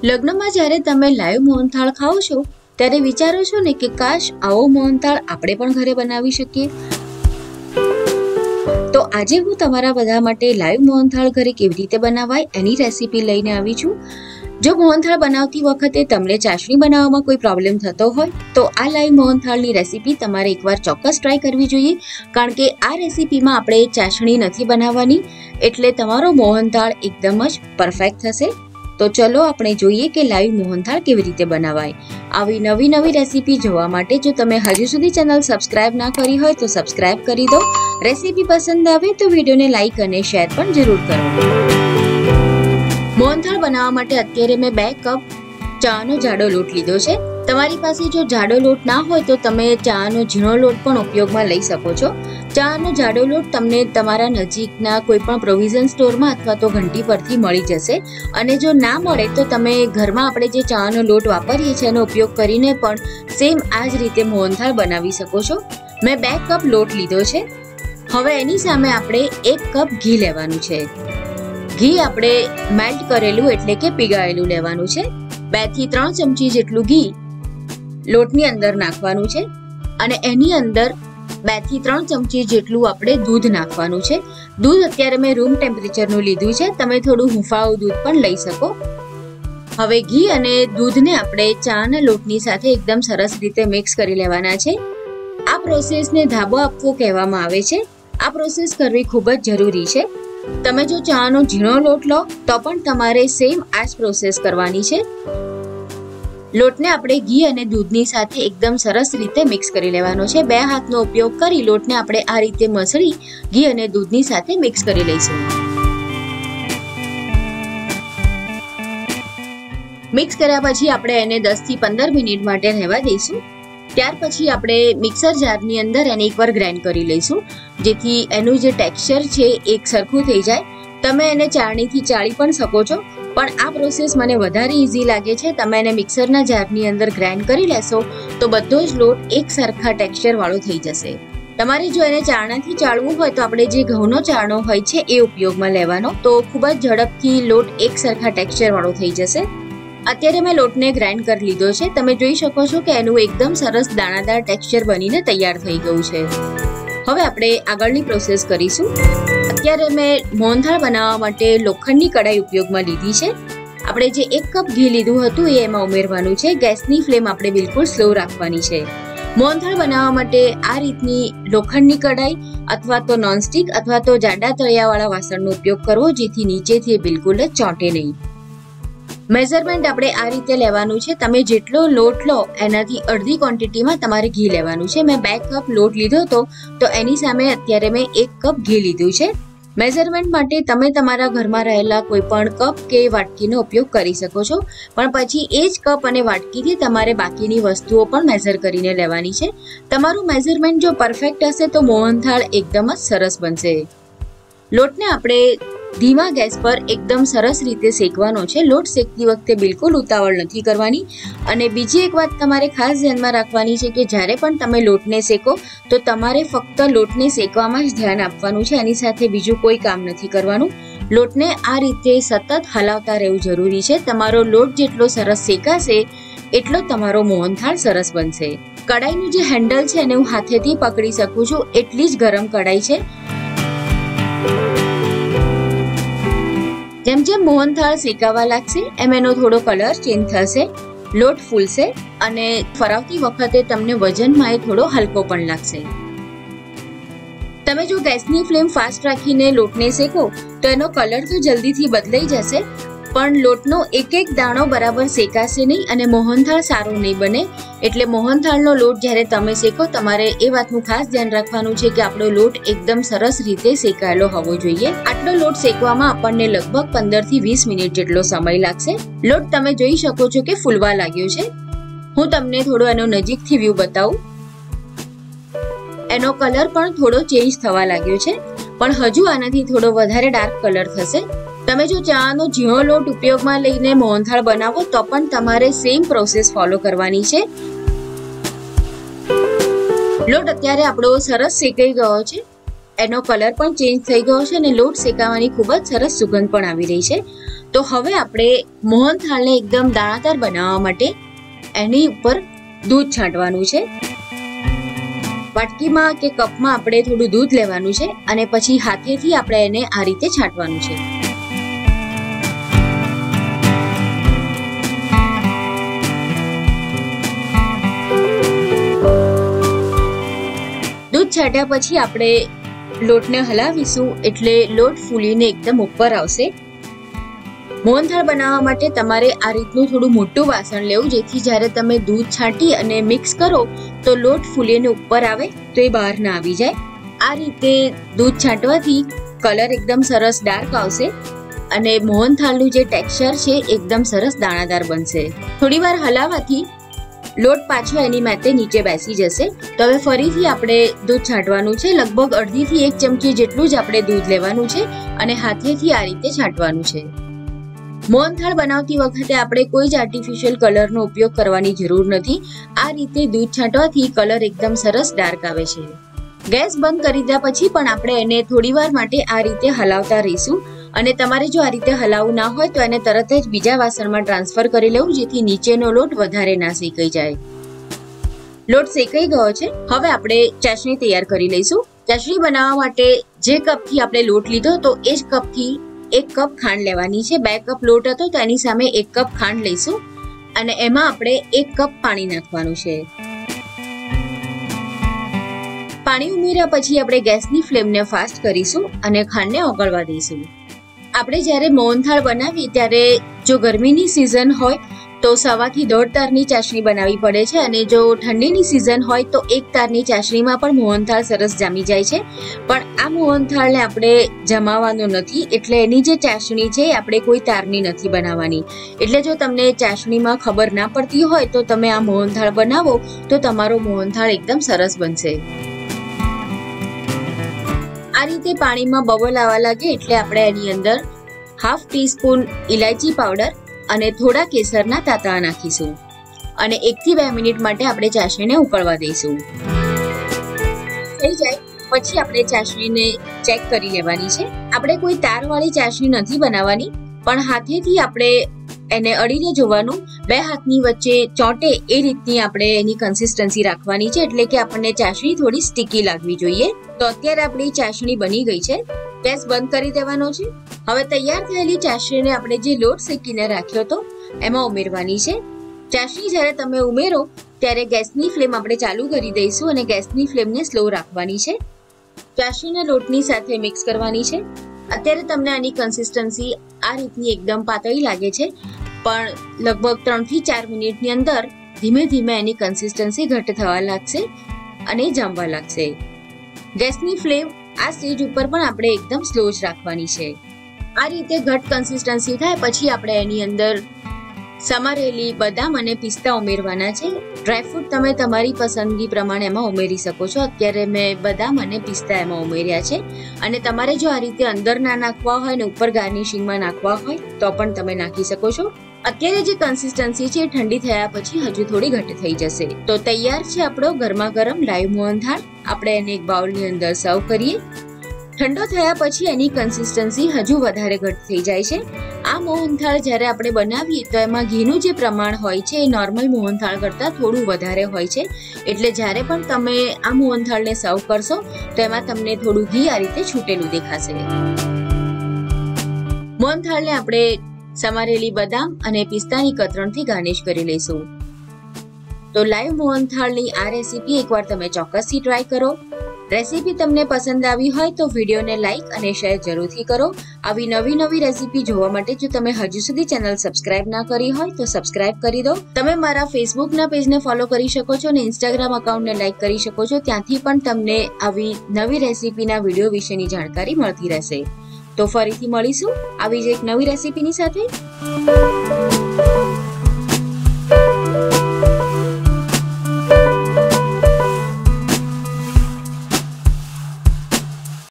લગ્નમાં જ્યારે તમે લાઈવ મોહનથાળ ખાઓ છો ત્યારે વિચારો છો ને કે કાશ આવો મોહનથાળ આપણે પણ ઘરે બનાવી શકીએ. તો આજે હું તમારા બધા માટે લાઈવ મોહનથાળ ઘરે કેવી રીતે બનાવાય એની રેસીપી લઈને આવી છું. જો મોહનથાળ બનાવતી વખતે તમને ચાસણી બનાવવામાં કોઈ પ્રોબ્લેમ થતો હોય તો આ લાઈવ મોહનથાળની રેસીપી તમારે એકવાર ચોક્કસ ટ્રાય કરવી જોઈએ, કારણ કે આ રેસીપીમાં આપણે ચાસણી નથી બનાવવાની, એટલે તમારો મોહનથાળ એકદમ જ પરફેક્ટ થશે. તો ચલો આપણે જોઈએ કે લાઈવ મોહનથાળ કેવી રીતે બનાવાય. આવી નવી રેસીપી જોવા માટે જો તમે હજુ સુધી ચેનલ સબસ્ક્રાઇબ ના કરી હોય તો સબસ્ક્રાઇબ કરી દો. રેસીપી પસંદ આવે તો વિડીયોને લાઈક અને શેર પણ જરૂર કરો. મોહનથાળ બનાવવા માટે અત્યારે મેં 2 કપ ચાનો જાડો લોટ લીધો છે. તમારી પાસે જો જાડો લોટ ના હોય તો તમે ચાનો ઝીણો લોટ પણ ઉપયોગમાં લઈ શકો છો. ચાનો જાડો લોટ તમને તમારા નજીકના કોઈ પણ પ્રોવિઝન સ્ટોરમાં અથવા તો ઘંટી પરથી મળી જશે. અને જો ના મળે તો તમે ઘરમાં આપણે જે ચાનો લોટ વાપરીએ છીએ એનો ઉપયોગ કરીને પણ સેમ આ જ રીતે મોહનથાળ બનાવી શકો છો. મેં 2 કપ લોટ લીધો છે. હવે એની સામે આપણે 1 કપ ઘી લેવાનું છે. ઘી આપણે મેલ્ટ કરેલું એટલે કે પીગાળેલું લેવાનું છે. 2 થી 3 ચમચી જેટલું ઘી લોટની અંદર નાખવાનું છે અને એની અંદર 2 થી 3 ચમચી જેટલું આપણે દૂધ નાખવાનું છે. દૂધ અત્યારે મેં રૂમ ટેમ્પરેચરનું લીધું છે, તમે થોડું હુંફાળું દૂધ પણ લઈ શકો. હવે ઘી અને દૂધને આપણે ચાના લોટની સાથે એકદમ સરસ રીતે મિક્સ કરી લેવાના છે. આ પ્રોસેસને ધાબો આપવો કહેવામાં આવે છે. આ પ્રોસેસ કરવી ખૂબ જ જરૂરી છે. તમે જો ચાનો ઝીણો લોટ લો તો પણ તમારે સેમ આ જ પ્રોસેસ કરવાની છે. લોટને આપણે ઘી અને દૂધની સાથે એકદમ સરસ રીતે મિક્સ કરી લેવાનો છે. 2 હાથનો ઉપયોગ કરી લોટને આપણે આ રીતે મસળી ઘી અને દૂધની સાથે મિક્સ કરી લઈશું. મિક્સ કર્યા પછી આપણે એને 10 થી 15 મિનિટ માટે રહેવા દઈશું. ત્યાર પછી આપણે મિક્સર જારની અંદર એને એકવાર ગ્રાઇન્ડ કરી લઈશું, જેથી એનું જે ટેક્સચર છે એક સરખું થઈ જાય. તમે એને ચાળણીથી ચાળી પણ શકો છો, પણ આ પ્રોસેસ મને વધારે ઇઝી લાગે છે. તમે એને મિક્સરના જારની અંદર ગ્રાઇન્ડ કરી લેશો તો બધો જ લોટ એક સરખા ટેક્સચર વાળો થઈ જશે. તમારે જો એને ચાળણાથી ચાળવું હોય તો આપણે જે ઘઉંનો ચાળણો હોય છે એ ઉપયોગમાં લેવાનો, તો ખૂબ જ ઝડપથી લોટ એક સરખા ટેક્સચર વાળો થઈ જશે. અત્યારે મેં લોટને ગ્રાઇન્ડ કરી લીધો છે. તમે જોઈ શકો છો કે એનું એકદમ સરસ દાણાદાર ટેક્સચર બનીને તૈયાર થઈ ગયું છે. હવે આપણે આગળની પ્રોસેસ કરીશું. અત્યારે મેં મોહનથાળ બનાવવા માટે લોખંડની કડાઈ ઉપયોગમાં લીધી છે. આપણે જે 1 કપ ઘી લીધું હતું એ એમાં ઉમેરવાનું છે. ગેસની ફ્લેમ આપણે બિલકુલ સ્લો રાખવાની છે. મોહનથાળ બનાવવા માટે આ રીતની લોખંડની કડાઈ અથવા તો નોનસ્ટિક અથવા તો જાડા તળિયાવાળા વાસણનો ઉપયોગ કરવો, જેથી નીચેથી બિલકુલ જ ચોંટે નહીં. મેઝરમેન્ટ આપણે આ રીતે લેવાનું છે. તમે જેટલો લોટ લો એનાથી અડધી ક્વોન્ટિટીમાં તમારે ઘી લેવાનું છે. મેં 2 કપ લોટ લીધો હતો તો એની સામે અત્યારે મેં 1 કપ ઘી લીધું છે. મેઝરમેન્ટ માટે તમે તમારા ઘરમાં રહેલા કોઈ પણ કપ કે વાટકીનો ઉપયોગ કરી શકો છો, પણ પછી એ જ કપ અને વાટકીથી તમારે બાકીની વસ્તુઓ પણ મેઝર કરીને લેવાની છે. તમારું મેઝરમેન્ટ જો પરફેક્ટ હશે તો મોહનથાળ એકદમ જ સરસ બનશે. લોટને આપણે ધીમા ગેસ પર એકદમ સરસ રીતે શેકવાનો છે. લોટ શેકતી વખતે બિલકુલ ઉતાવળ નથી કરવાની. અને બીજી એક વાત તમારે ખાસ ધ્યાનમાં રાખવાની છે કે જ્યારે પણ તમે લોટને શેકો તો તમારે ફક્ત લોટને શેકવામાં જ ધ્યાન આપવાનું છે, એની સાથે બીજું કોઈ કામ નથી કરવાનું. લોટને આ રીતે સતત હલાવતા રહેવું જરૂરી છે. તમારો લોટ જેટલો સરસ શેકાશે એટલો તમારો મોહનથાળ સરસ બનશે. કડાઈનું જે હેન્ડલ છે એને હું હાથેથી પકડી શકું છું, એટલી જ ગરમ કડાઈ છે. જેમ જેમ મોહનથાળ શેકાવા લાગશે એમ એનો થોડો કલર ચેન્જ થશે, લોટ ફૂલશે અને ફરાવતી વખતે તમને વજનમાં એ થોડો હલકો પણ લાગશે. તમે જો ગેસની ફ્લેમ ફાસ્ટ રાખીને લોટને શેકો તો એનો કલર તો જલ્દીથી બદલાઈ જશે, પણ લોટનો એક દાણો બરાબર શેકાશે નહીં અને મોહનથાળ સારો નહીં બને. એટલે મોહનથાળનો લોટ જ્યારે તમે શેકો તમારે એ વાતનું ખાસ ધ્યાન રાખવાનું છે કે આપણો લોટ એકદમ સરસ રીતે શેકાયેલો હોવો જોઈએ. આટલો લોટ શેકવામાં આપણને લગભગ 15 થી 20 મિનિટ જેટલો સમય લાગશે. લોટ તમે જોઈ શકો છો કે ફૂલવા લાગ્યો છે. હું તમને થોડો એનો નજીકથી વ્યૂ બતાવું. એનો કલર પણ થોડો ચેન્જ થવા લાગ્યો છે, પણ હજુ આનાથી થોડો વધારે ડાર્ક કલર થશે. તમે જો ચાનો ઝીણો લોટ ઉપયોગમાં લઈને મોહનથાળ બનાવો તો પણ તમારે સેમ પ્રોસેસ ફોલો કરવાની છે. લોટ અત્યારે આપણો સરસ શેકાઈ ગયો છે. એનો કલર પણ ચેન્જ થઈ ગયો છે અને લોટ શેકાવાની ખૂબ જ સરસ સુગંધ પણ આવી રહી છે. તો હવે આપણે મોહનથાળને એકદમ દાણાદાર બનાવવા માટે એની ઉપર દૂધ છાંટવાનું છે. વાટકીમાં કે કપમાં આપણે થોડું દૂધ લેવાનું છે અને પછી હાથેથી આપણે એને આ રીતે છાંટવાનું છે. દૂધ છાંટ્યા પછી આપણે લોટને હલાવીશું એટલે લોટ ફૂલીને એકદમ ઉપર આવશે. મોહનથાળ બનાવવા માટે તમારે આ રીતનું થોડું મોટું વાસણ લેવું, જેથી જ્યારે તમે દૂધ છાંટી અને મિક્સ કરો તો લોટ ફૂલીને ઉપર આવે તો એ બહાર ના આવી જાય. આ રીતે દૂધ છાંટવાથી કલર એકદમ સરસ ડાર્ક આવશે અને મોહનથાળનું જે ટેક્સચર છે એકદમ સરસ દાણાદાર બનશે. થોડી વાર હલાવવાથી લોટ પાછો એની માથે નીચે બેસી જશે. તો હવે ફરીથી આપણે દૂધ છાંટવાનું છે. લગભગ અડધીથી 1 ચમચી જેટલું જ આપણે દૂધ લેવાનું છે અને હાથેથી આ રીતે છાંટવાનું છે. મોહનથાળ બનાવતી વખતે આપણે કોઈ જ આર્ટિફિશિયલ કલરનો ઉપયોગ કરવાની જરૂર નથી. આ રીતે દૂધ છાંટવાથી કલર એકદમ સરસ ડાર્ક આવે છે. ગેસ બંધ કરી દીધા પછી પણ આપણે એને થોડી વાર માટે આ રીતે હલાવતા રહીશું અને તમારે જો આ રીતે હલાવવું ના હોય તો એને તરત જ બીજા વાસણમાં ટ્રાન્સફર કરી લેવું, જેથી નીચેનો લોટ વધારે ના શેકાઈ જાય. લોટ શેકાઈ ગયો છે. હવે આપણે ચાસણી તૈયાર કરી લઈશું. ચાસણી બનાવવા માટે જે કપથી આપણે લોટ લીધો તો એ જ કપથી 1 કપ ખાંડ લેવાની છે. 2 કપ લોટ હતો તો એની સામે 1 કપ ખાંડ લઈશું અને એમાં આપણે 1 કપ પાણી નાખવાનું છે. પાણી ઉમેર્યા પછી આપણે ગેસની ફ્લેમને ફાસ્ટ કરીશું અને ખાંડને ઓગળવા દઈશું. આપણે જ્યારે મોહનથાળ બનાવીએ ત્યારે જો ગરમીની સિઝન હોય તો 1.5 થી 1.5 તારની ચાસણી બનાવવી પડે છે અને જો ઠંડીની સિઝન હોય તો 1 તારની ચાસણીમાં પણ મોહનથાળ સરસ જામી જાય છે. પણ આ મોહનથાળને આપણે જમાવવાનો નથી, એટલે એની જે ચાસણી છે આપણે કોઈ તારની નથી બનાવવાની. એટલે જો તમને ચાસણીમાં ખબર ના પડતી હોય તો તમે આ મોહનથાળ બનાવો તો તમારો મોહનથાળ એકદમ સરસ બનશે. આ રીતે પાણીમાં બબલ આવવા લાગે એટલે આપણે એની અંદર 1/2 ટીસ્પૂન ઇલાયચી પાવડર અને થોડા કેસરના તાંતણા નાખીશું અને 1 થી 2 મિનિટ માટે આપણે ચાસણીને ઉકળવા દઈશું. થઈ જાય પછી આપણે ચાસણીને ચેક કરી લેવાની છે. આપણે કોઈ તારવાળી ચાસણી નથી બનાવવાની, પણ હાથેથી આપણે એને અડીને જોવાનું. 2 હાથની વચ્ચે ચોંટે એ રીતની આપણે એની કન્સિસ્ટન્સી રાખવાની છે, એટલે કે આપણને ચાસણી થોડી સ્ટીકી લાગવી જોઈએ. તો અત્યારે આપણી ચાસણી બની ગઈ છે. ગેસ બંધ કરી દેવાનો છે. હવે તૈયાર થયેલી ચાસણીને આપણે જે લોટ શેકીને રાખ્યો હતો એમાં ઉમેરવાની છે. ચાસણી જ્યારે તમે ઉમેરો ત્યારે ગેસની ફ્લેમ આપણે ચાલુ કરી દઈશું અને ગેસની ફ્લેમને સ્લો રાખવાની છે. ચાસણીના લોટની સાથે મિક્સ કરવાની છે. અત્યારે તમને આની કન્સિસ્ટન્સી આ રીતની એકદમ પાતળી લાગે છે, પણ લગભગ 3 થી 4 મિનિટની અંદર ધીમે ધીમે એની કન્સિસ્ટન્સી ઘટ થવા લાગશે અને જામવા લાગશે. ગેસની ફ્લેમ આ સ્ટેજ ઉપર પણ આપણે એકદમ સ્લો જ રાખવાની છે. આ રીતે ઘટ કન્સિસ્ટન્સી થાય પછી આપણે એની અંદર સમારેલી બદામ અને પિસ્તા ઉમેરવાના છે. ડ્રાયફ્રૂટ તમે તમારી પસંદગી પ્રમાણે એમાં ઉમેરી શકો છો. અત્યારે મેં બદામ અને પિસ્તા એમાં ઉમેર્યા છે અને તમારે જો આ રીતે અંદર ના નાખવા હોય ને ઉપર ગાર્નિશિંગમાં નાખવા હોય તો પણ તમે નાખી શકો છો. અત્યારે જે કન્સિસ્ટન્સી છે ઠંડી થયા પછી હજુ થોડી ઘટ થઈ જશે. તો તૈયાર છે આપણો ગરમા ગરમ લાઈવ મોહનથાળ. આપણે એને એક બાઉલની અંદર સર્વ કરીએ. ઠંડો થયા પછી એની કન્સિસ્ટન્સી હજુ વધારે ઘટ થઈ જાય છે. આ મોહનથાળ જ્યારે આપણે બનાવીએ તો એમાં ઘીનું જે પ્રમાણ હોય છે એ નોર્મલ મોહનથાળ કરતાં થોડું વધારે હોય છે. એટલે જ્યારે પણ તમે આ મોહનથાળને સર્વ કરશો તો એમાં તમને થોડું ઘી આ રીતે છૂટેલું દેખાશે. મોહનથાળને આપણે સમારેલી બદામ અને પિસ્તાની કતરણથી ગાર્નિશ કરી લઈશું. તો લાઈવ મોહનથાળની આ રેસીપી એકવાર તમે ચોક્કસથી ટ્રાય કરો. રેસીપી તમને પસંદ આવી હોય તો વિડીયોને લાઈક અને શેર જરૂરથી કરો. આવી નવી રેસીપી જોવા માટે જો તમે હજુ સુધી ચેનલ સબસ્ક્રાઇબ ના કરી હોય તો સબસ્ક્રાઇબ કરી દો. તમે મારા ફેસબુકના પેજને ફોલો કરી શકો છો અને ઇન્સ્ટાગ્રામ અકાઉન્ટને લાઈક કરી શકો છો. ત્યાંથી પણ તમને આવી નવી રેસીપીના વિડીયો વિશેની જાણકારી મળતી રહેશે. તો ફરીથી મળીશું આવી જ એક નવી રેસીપીની સાથે.